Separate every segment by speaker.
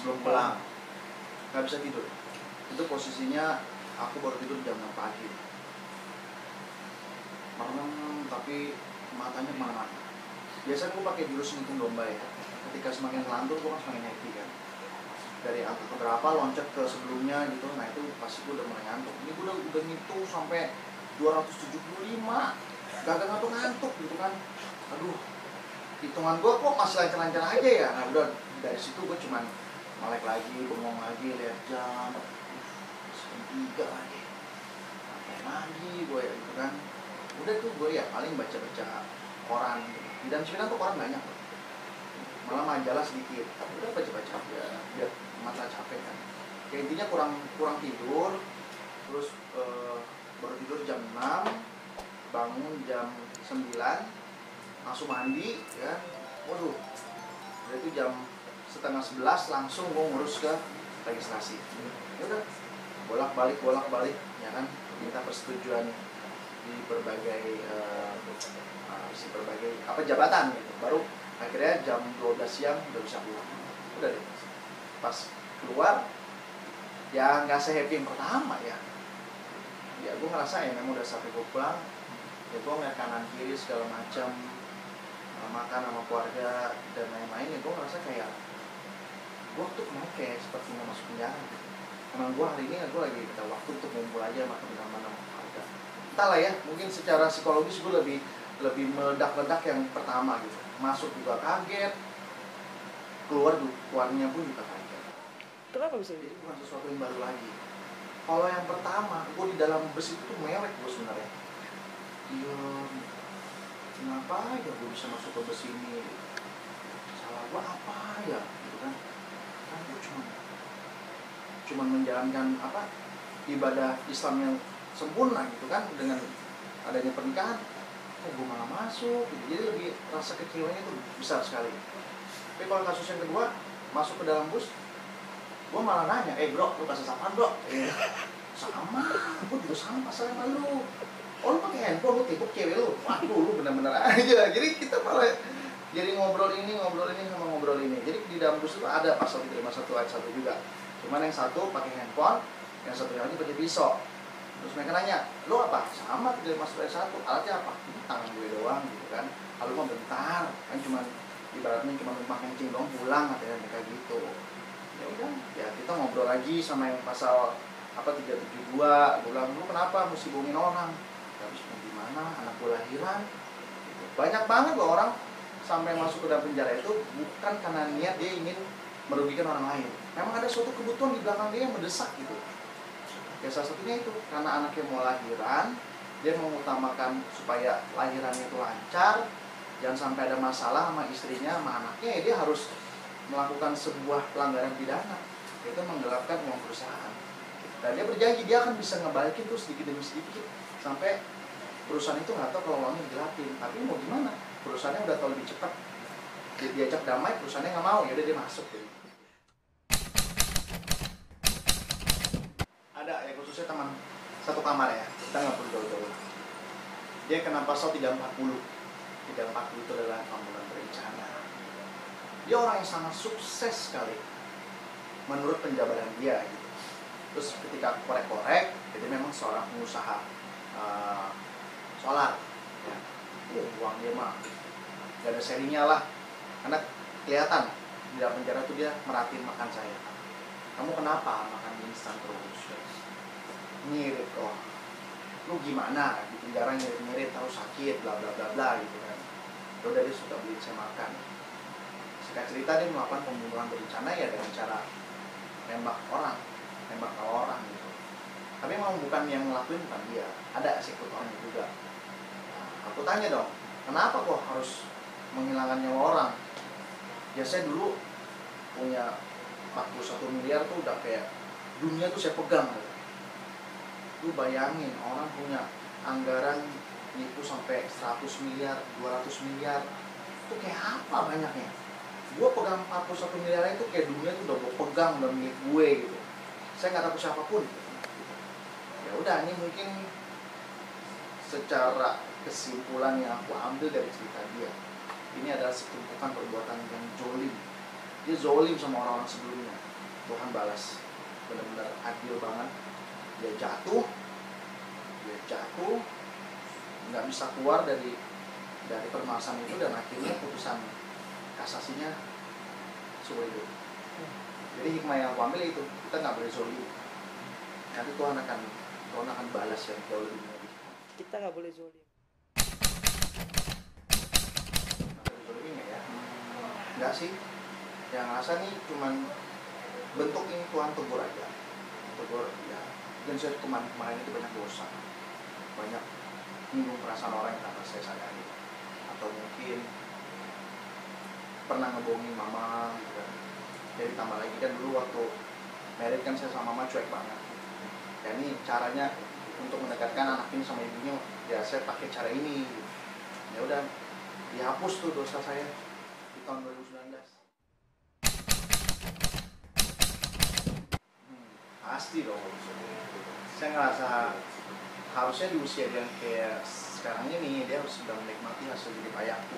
Speaker 1: sebelum pulang. Nggak bisa tidur. Itu posisinya aku baru tidur jam 6 pagi. Merem tapi matanya kemana-mana. Biasanya gue pakai jurus ngitung domba ya. Ketika semakin ngelantur gue kan semakin happy kan. Dari angka keberapa loncat ke sebelumnya gitu. Nah itu pasti gue udah mulai ngantuk. Ini gue udah ngitung sampai 275. Gak ada ngantuk gitu kan. Aduh, hitungan gue kok masih lancar-lancar aja ya. Nah udah dari situ gue cuman melek lagi, bengong lagi, lihat jam. Setengah 3 lagi. Ngapain lagi gue ya gitu kan. Udah tuh gue ya paling baca-baca koran gitu. Di dalam Cipinang tuh koran banyak tuh. Malah majalah sedikit. Udah baca-baca aja biar mata capek kan. Ya intinya kurang tidur. Terus baru tidur jam 6, bangun jam 9, langsung mandi ya. Waduh. Udah itu jam setengah 11 langsung gue ngurus ke registrasi. Ya udah. Bolak-balik ya kan. Minta persetujuan di berbagai jabatan gitu. Baru akhirnya jam 12 siang udah bisa pulang. Udah deh. Pas keluar ya nggak se-happy yang pertama ya. Ya gue ngerasa ya memang udah sampai gue pulang. Ya gue ngeliat kanan kiri segala macam, makan sama keluarga dan lain-lain. Ya gue ngerasa kayak gue tuh kemarin kayak seperti mau masuk penjara gitu. Emang gue hari ini gue lagi ada waktu untuk ngumpul aja sama teman-teman sama keluarga. Entahlah ya, mungkin secara psikologis gue lebih meledak-ledak yang pertama gitu. Masuk juga kaget, keluarnya pun juga kaget.
Speaker 2: Kenapa bisa
Speaker 1: Jadi bukan sesuatu yang baru lagi. Kalau yang pertama, gue di dalam bus itu tuh mewek gue sebenarnya. Iya, kenapa ya gue bisa masuk ke bus ini? Salah gue apa ya? Gitu kan? Kan gue cuma menjalankan ibadah Islam yang sempurna gitu kan, dengan adanya pernikahan. Kok gue malah masuk? Gitu. Jadi lebih rasa kecewanya itu besar sekali. Tapi kalau kasus yang kedua, masuk ke dalam bus, gue malah nanya, bro, lu kasih sapaan bro? Sama, gue juga sama pasaran sama lu. Oh lu pakai handphone, lu tibuk cewek lu. Waduh, lu bener-bener aja. Jadi kita malah jadi ngobrol ini sama ngobrol ini. Jadi di dalam bus itu ada pasal 351 ayat 1 juga. Cuman yang satu pakai handphone, yang satu lagi pakai pisau. Terus mereka nanya, lu apa? Sama 351 ayat 1, alatnya apa? Ini tangan gue doang gitu kan. Kalau mau bentar, kan cuman ibaratnya cuma numpang kencing doang pulang katanya mereka gitu. Ya udah, ya kita ngobrol lagi sama yang pasal 372. Gue bilang, lu kenapa mesti bohongin orang? Habis gimana, anak gue lahiran gitu. Banyak banget loh orang sampai masuk ke dalam penjara itu bukan karena niat dia ingin merugikan orang lain. Memang ada suatu kebutuhan di belakang dia yang mendesak gitu. Ya salah satunya itu karena anaknya mau lahiran, dia mengutamakan supaya lahirannya itu lancar, jangan sampai ada masalah sama istrinya, sama anaknya. Ya dia harus melakukan sebuah pelanggaran pidana, yaitu menggelapkan uang perusahaan. Dan dia berjanji dia akan bisa ngebalikin tuh sedikit demi sedikit sampai perusahaan itu nggak tahu kalau uangnya digelapin. Tapi mau gimana? Perusahaannya udah tahu lebih cepat. Dia diajak damai, perusahaannya nggak mau, yaudah dia masuk. Gitu. Ada ya khususnya teman satu kamar ya, kita nggak perlu jauh-jauh. Dia kena pasal 340. 340 itu adalah pembunuhan berencana. Dia orang yang sangat sukses sekali menurut penjabaran dia gitu. Terus ketika korek-korek, jadi memang seorang pengusaha solar ya. Uang dia mah gak ada serinya lah, karena kelihatan di dalam penjara tuh dia merhatiin makan saya. Kamu kenapa makan instan terus? Ngirit kok. Lu gimana di penjara ngirit-ngirit, tahu sakit bla bla bla bla gitu kan. Lalu dari suka beli saya makan. Singkat cerita dia melakukan pembunuhan berencana ya dengan cara nembak ke orang gitu. Tapi memang bukan yang ngelakuin, bukan dia, ada eksekutornya juga. Nah, aku tanya dong, kenapa kok harus menghilangkan nyawa orang? Ya saya dulu punya 41 miliar tuh udah kayak dunia tuh saya pegang gitu. Lu bayangin orang punya anggaran nipu sampai 100 miliar, 200 miliar, itu kayak apa banyaknya? Gue pegang 41 miliar itu kayak dunia tuh udah gue pegang, udah milik gue gitu. Saya nggak takut siapapun. Ya udah, ini mungkin secara kesimpulan yang aku ambil dari cerita dia. Ini adalah setumpukan perbuatan yang zolim. Dia zolim sama orang-orang sebelumnya. Tuhan balas, benar-benar adil banget. Dia jatuh, nggak bisa keluar dari permasalahan itu, dan akhirnya putusan kasasinya seumur hidup. Jadi hikmah yang aku ambil itu, kita nggak boleh zolim. Nanti Tuhan akan balas yang jauh lebih menyedihkan.
Speaker 2: Kita nggak boleh zolim.
Speaker 1: Enggak sih, yang rasa nih cuman bentuk ini Tuhan tegur aja, ya. Dan saya kemarin itu banyak dosa, banyak menyinggung perasaan orang yang tanpa saya sadari, atau mungkin pernah ngebohongin mama gitu kan. Jadi tambah lagi kan dulu waktu married kan saya sama mama cuek banget. Ya ini caranya untuk mendekatkan anak ini sama ibunya, ya saya pakai cara ini. Ya udah, dihapus tuh dosa saya di tahun 2019. Pasti dong. Saya ngerasa harusnya di usia dia kayak sekarang ini dia harus sudah menikmati hasil hidup ayahku.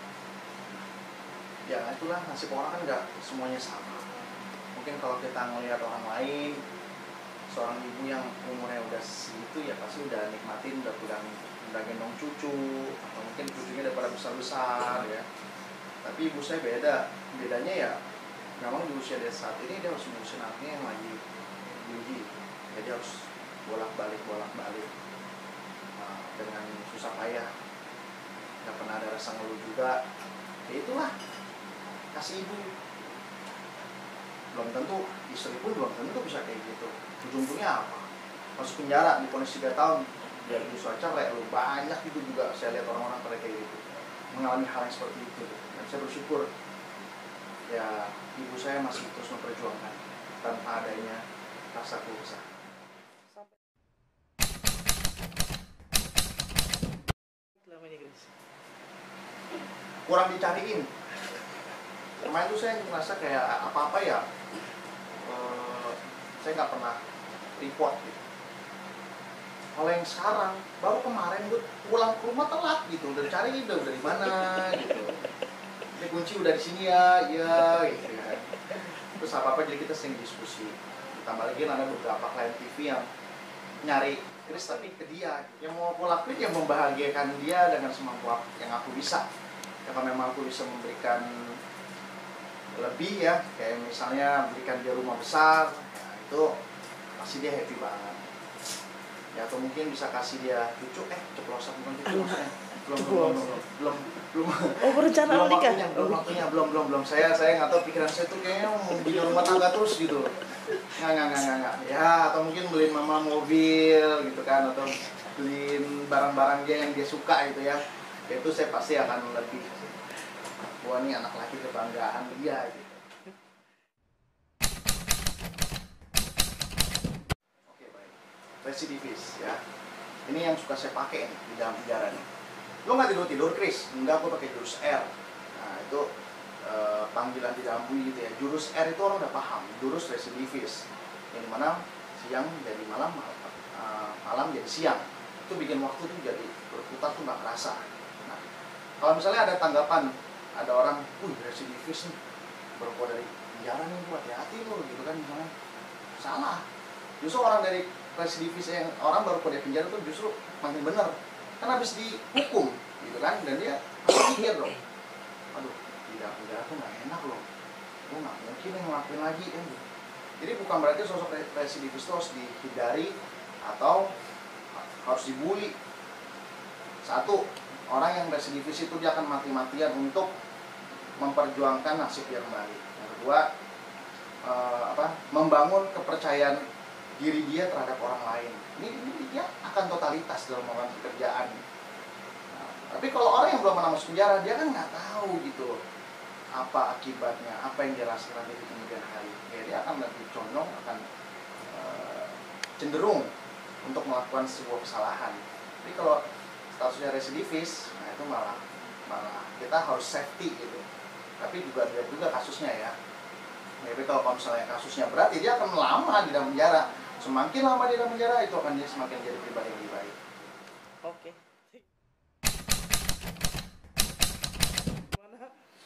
Speaker 1: Ya itulah, nasib orang kan nggak semuanya sama. Mungkin kalau kita ngelihat orang lain, seorang ibu yang umurnya udah segitu ya pasti udah nikmatin, udah gendong cucu, atau mungkin cucunya udah pada besar-besar ya. Tapi ibu saya bedanya ya memang di usia dia saat ini dia harus ngurusin anaknya yang lagi diuji. Jadi harus bolak-balik dengan susah payah, nggak pernah ada rasa ngeluh juga. Ya itulah kasih ibu. Belum tentu istri pun belum tentu bisa kayak gitu. Ujung-ujungnya apa? Masuk penjara, divonis 3 tahun, dia bisa cerai. Banyak itu juga saya lihat orang-orang pada kayak gitu, mengalami hal yang seperti itu. Dan saya bersyukur ya ibu saya masih terus memperjuangkan tanpa adanya rasa kuasa. Kurang dicariin. Kemarin tuh saya merasa kayak apa-apa ya, saya nggak pernah report gitu. Kalau yang sekarang, baru kemarin gue pulang ke rumah telat gitu, udah cari udah di mana gitu. Ini kunci udah di sini ya gitu kan. Terus apa-apa jadi kita sering diskusi. Ditambah lagi ada beberapa klien TV yang nyari Chris tapi ke dia. Yang mau aku lakuin yang membahagiakan dia dengan semampu yang aku bisa. Ya kalau memang aku bisa memberikan lebih ya, kayak misalnya berikan dia rumah besar, ya itu pasti dia happy banget. Ya atau mungkin bisa kasih dia cucu, ceplosan bukan cucu maksudnya. Belum.
Speaker 2: Oh, berencana nikah?
Speaker 1: Belum. Saya nggak tahu, pikiran saya tuh kayaknya mau bikin rumah tangga terus gitu. Nggak. Ya atau mungkin beliin mama mobil gitu kan, atau beliin barang-barang dia yang dia suka gitu ya. Itu saya pasti akan lebih, wah ini anak laki kebanggaan dia gitu. Oke, baik. Residivis ya. Ini yang suka saya pakai nih di dalam penjara nih. Lo nggak tidur Chris? Enggak, aku pakai jurus R. Nah itu panggilan di dalam bui gitu ya. Jurus R itu orang udah paham. Jurus residivis. Yang dimana siang jadi malam, malam jadi siang. Itu bikin waktu tuh jadi berputar tuh nggak kerasa. Nah, kalau misalnya ada tanggapan, ada orang, residivis nih, baru keluar dari penjara nih, hati-hati lo gitu kan, misalnya. Salah. Justru orang dari residivis yang orang baru keluar dari penjara tuh justru makin bener. Kan habis dihukum gitu kan, dan dia pasti mikir dong, aduh, tidak penjara tuh nggak enak loh, gue nggak mungkin yang ngelakuin lagi kan gitu. Jadi bukan berarti sosok residivis itu harus dihindari atau harus dibully. Satu, orang yang residivis itu dia akan mati-matian untuk memperjuangkan nasib dia kembali. Yang kedua, membangun kepercayaan diri dia terhadap orang lain. Ini dia akan totalitas dalam melakukan pekerjaan. Nah, tapi kalau orang yang belum pernah masuk penjara, dia kan nggak tahu gitu apa akibatnya, apa yang dia rasakan di kemudian hari. Ya, dia akan lebih condong, akan cenderung untuk melakukan sebuah kesalahan. Tapi kalau statusnya residivis, nah itu malah kita harus safety gitu. Tapi juga lihat juga kasusnya ya. Tapi kalau misalnya kasusnya berat, dia akan lama di dalam penjara. Semakin lama di dalam penjara, itu akan dia semakin jadi pribadi yang lebih baik.
Speaker 2: Oke.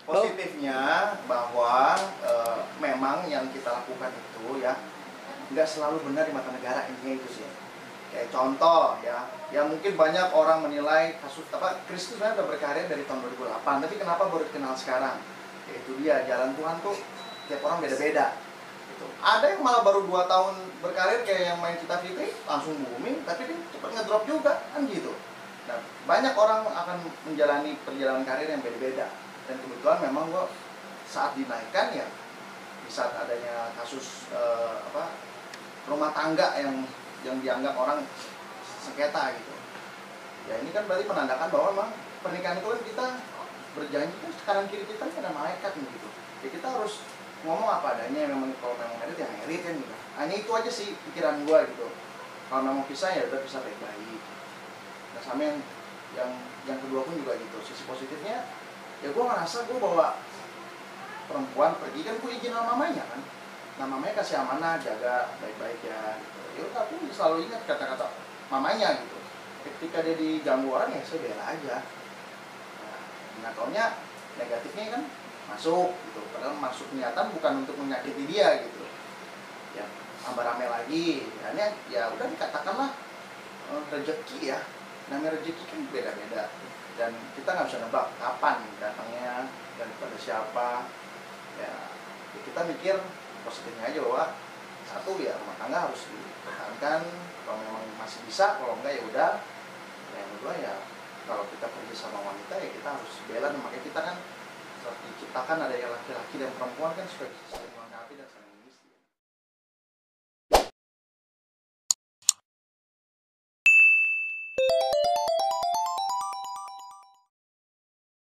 Speaker 1: Positifnya bahwa memang yang kita lakukan itu ya nggak selalu benar di mata negara, intinya itu sih. Kayak contoh ya mungkin banyak orang menilai kasus Kris itu sebenarnya udah berkarir dari tahun 2008, tapi kenapa baru dikenal sekarang? Ya itu dia, jalan Tuhan tuh tiap orang beda-beda. Gitu. Ada yang malah baru 2 tahun berkarir kayak yang main Cita Fitri langsung booming, tapi dia cepat ngedrop juga kan gitu. Nah, banyak orang akan menjalani perjalanan karir yang beda-beda. Dan kebetulan memang gue saat dinaikkan ya di saat adanya kasus rumah tangga yang dianggap orang sengketa gitu. Ya ini kan berarti menandakan bahwa memang pernikahan itu kan kita berjanji kan kanan kiri kita kan ada malaikat gitu. Ya kita harus ngomong apa adanya, memang kalau memang merit ya merit kan gitu. Hanya itu aja sih pikiran gue gitu. Kalau memang pisah ya udah pisah baik-baik. Nah sama yang kedua pun juga gitu. Sisi positifnya ya gue ngerasa gue bawa perempuan pergi kan gue izin sama mamanya kan. Nah mamanya kasih amanah, jaga baik-baik ya gitu. Ya udah aku selalu ingat kata-kata mamanya gitu. Ketika dia diganggu orang ya saya bela aja. Nah taunya negatifnya kan masuk gitu. Padahal masuk niatan bukan untuk menyakiti dia gitu. Ya tambah rame lagi. Ya udah dikatakanlah rezeki ya. Namanya rezeki kan beda-beda. Dan kita nggak bisa nebak kapan datangnya dan pada siapa. Ya kita mikir positifnya aja bahwa satu ya rumah tangga harus dipertahankan, kalau memang masih bisa, kalau enggak ya udah. Yang kedua ya kalau kita pergi sama wanita ya kita harus bela, makanya kita kan diciptakan ada yang laki-laki dan perempuan kan supaya bisa saling melengkapi dan saling mengisi.